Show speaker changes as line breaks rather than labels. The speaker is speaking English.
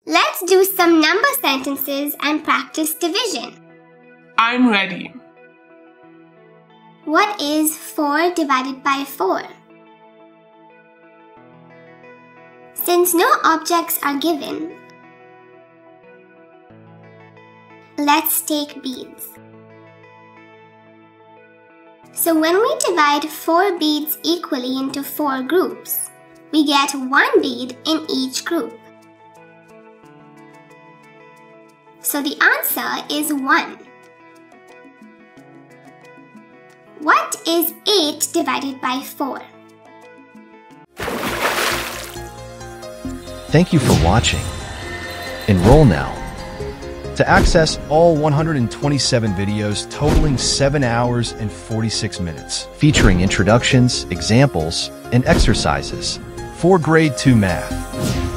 Let's do some number sentences and practice division.
I'm ready.
What is 4 divided by 4? Since no objects are given, let's take beads. So when we divide 4 beads equally into 4 groups, we get 1 bead in each group. So the answer is 1. What is 8 divided by 4?
Thank you for watching. Enroll now to access all 127 videos totaling 7 hours and 46 minutes, featuring introductions, examples, and exercises for Grade 2 Math.